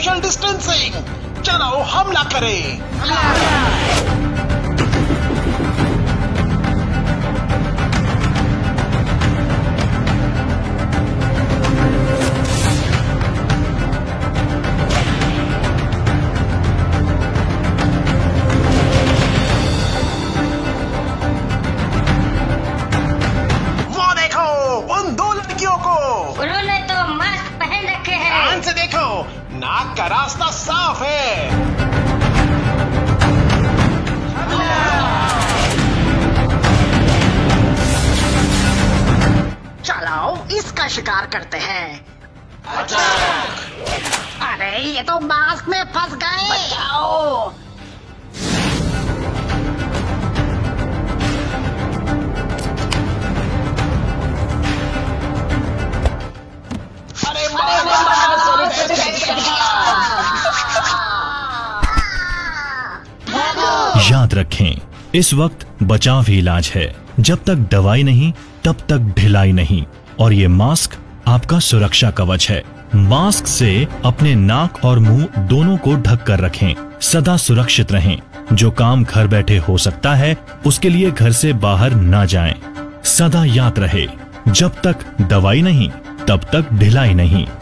Social distancing. चलो हमला करें। उन्होंने तो मास्क पहन रखे हैं। ध्यान से देखो, नाक का रास्ता साफ है। चलो इसका शिकार करते हैं। अच्छा। अरे ये तो मास्क में फंस गए। बचाओ। याद रखें, इस वक्त बचाव ही इलाज है। जब तक दवाई नहीं तब तक ढिलाई नहीं। और ये मास्क आपका सुरक्षा कवच है। मास्क से अपने नाक और मुंह दोनों को ढक कर रखें। सदा सुरक्षित रहें। जो काम घर बैठे हो सकता है उसके लिए घर से बाहर ना जाएं। सदा याद रहे, जब तक दवाई नहीं तब तक ढिलाई नहीं।